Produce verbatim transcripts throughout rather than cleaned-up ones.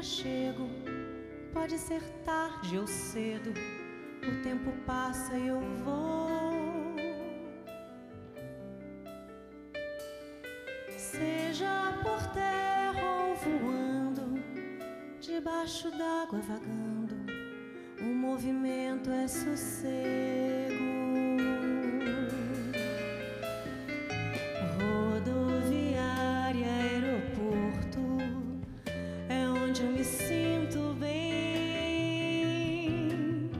chego. Pode ser tarde ou cedo, o tempo passa e eu vou. Seja por terra ou voando, debaixo d'água vagando, o movimento é sossego. Rodoviária, aeroporto, é onde eu me sinto bem.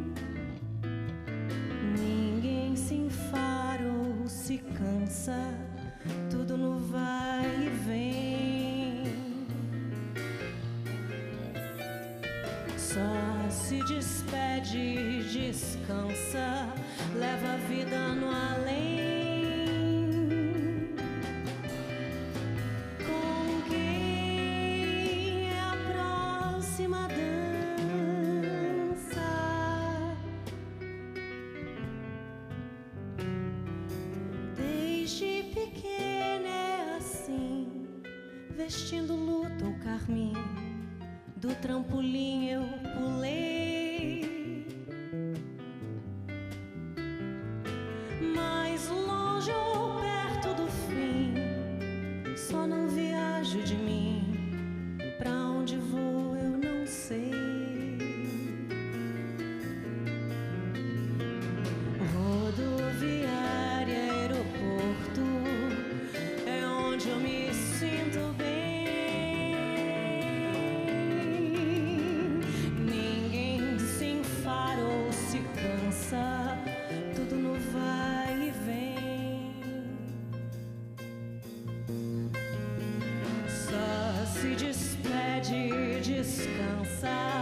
Ninguém se enfara ou se cansa, tudo no vai e vem. Só se despede e descansa, leva a vida no além. Com quem é a próxima dança? Desde pequena é assim, vestindo luto ou carmim, do trampolim eu pulei. Mais longe ou perto do fim, só não viajo de mim. Pra onde vou eu não sei. Rodoviária, aeroporto, é onde eu me sinto bem. Tudo no vai e vem. Só se despede e descansa,